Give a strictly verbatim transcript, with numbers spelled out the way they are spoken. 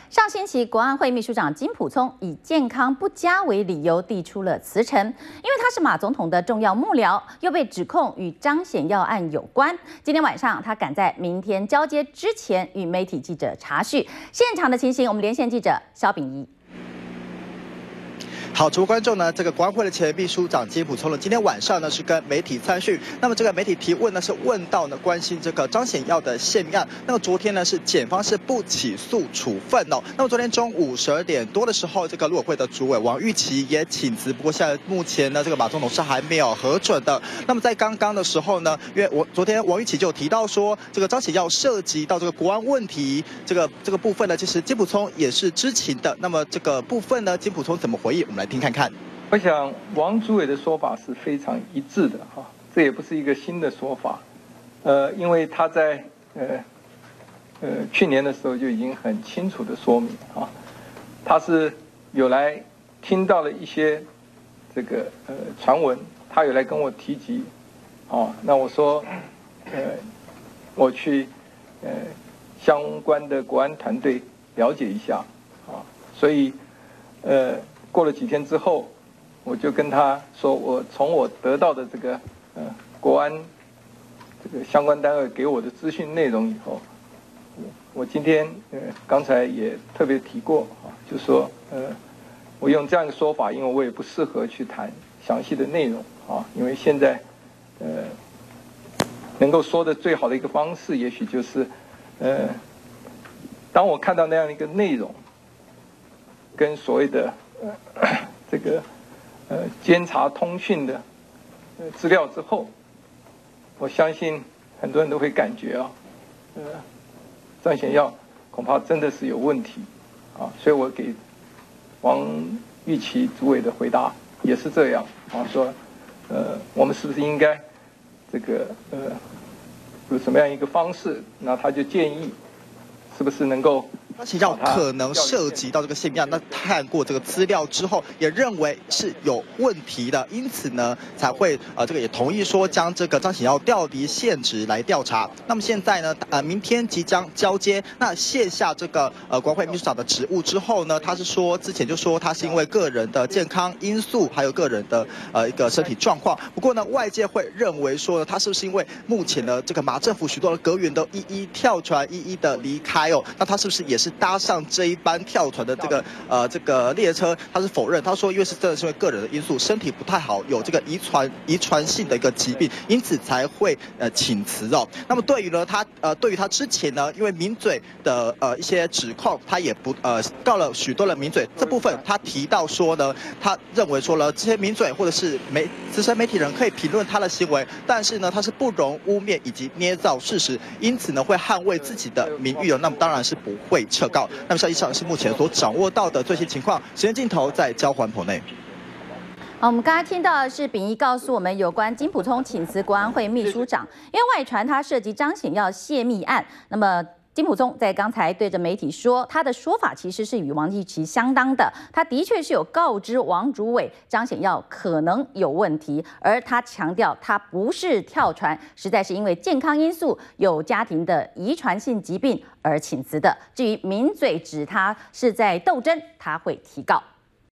上星期，国安会秘书长金溥聪以健康不佳为理由递出了辞呈，因为他是马总统的重要幕僚，又被指控与张显耀案有关。今天晚上，他赶在明天交接之前与媒体记者查叙现场的情形。我们连线记者肖秉仪。 好，诸位观众呢，这个国安会的前秘书长金溥聪呢，今天晚上呢是跟媒体参叙。那么这个媒体提问呢是问到呢关心这个张显耀的泄密案。那么昨天呢是检方是不起诉处分哦。那么昨天中午十二点多的时候，这个陆委会的主委王玉琦也请辞，不过现在目前呢这个马总统是还没有核准的。那么在刚刚的时候呢，因为我昨天王玉琦就有提到说，这个张显耀涉及到这个国安问题，这个这个部分呢，其实金溥聪也是知情的。那么这个部分呢，金溥聪怎么回应？我们来听看看。 我想王主委的说法是非常一致的哈，这也不是一个新的说法，呃，因为他在呃呃去年的时候就已经很清楚的说明啊，他是有来听到了一些这个呃传闻，他有来跟我提及，哦，那我说呃我去呃相关的国安团队了解一下啊，所以呃。 过了几天之后，我就跟他说，我从我得到的这个呃国安这个相关单位给我的资讯内容以后，我今天呃刚才也特别提过啊，就说呃我用这样一个说法，因为我也不适合去谈详细的内容啊，因为现在呃能够说的最好的一个方式，也许就是呃当我看到那样的一个内容，跟所谓的 呃，这个呃监察通讯的呃资料之后，我相信很多人都会感觉啊，呃，张显耀恐怕真的是有问题啊，所以我给王玉琦主委的回答也是这样啊，说呃我们是不是应该这个呃有什么样一个方式？那他就建议是不是能够张显耀可能涉及到这个泄密案，那看过这个资料之后，也认为是有问题的，因此呢，才会呃这个也同意说将这个张显耀调离现职来调查。那么现在呢，呃明天即将交接，那卸下这个呃国安会秘书长的职务之后呢，他是说之前就说他是因为个人的健康因素，还有个人的呃一个身体状况。不过呢，外界会认为说呢，他是不是因为目前呢这个马政府许多的阁员都一一跳船，一一的离开哦，那他是不是也是 搭上这一班跳船的这个呃这个列车，他是否认，他说因为是真的是因为个人的因素，身体不太好，有这个遗传遗传性的一个疾病，因此才会呃请辞哦。那么对于呢他呃对于他之前呢，因为名嘴的呃一些指控，他也不呃告了许多的名嘴，这部分他提到说呢，他认为说了这些名嘴或者是媒资深媒体人可以评论他的行为，但是呢他是不容污蔑以及捏造事实，因此呢会捍卫自己的名誉哦，那么当然是不会撤告。 那么，以上是目前所掌握到的最新情况。时间镜头在交还棚内。 好，我们刚才听到的是秉仪告诉我们有关金溥聪请辞国安会秘书长，因为外传他涉及张显耀泄密案。那么 金溥聪在刚才对着媒体说，他的说法其实是与王玉琦相当的。他的确是有告知王主委张显耀可能有问题，而他强调他不是跳船，实在是因为健康因素、有家庭的遗传性疾病而请辞的。至于名嘴指他是在斗争，他会提告。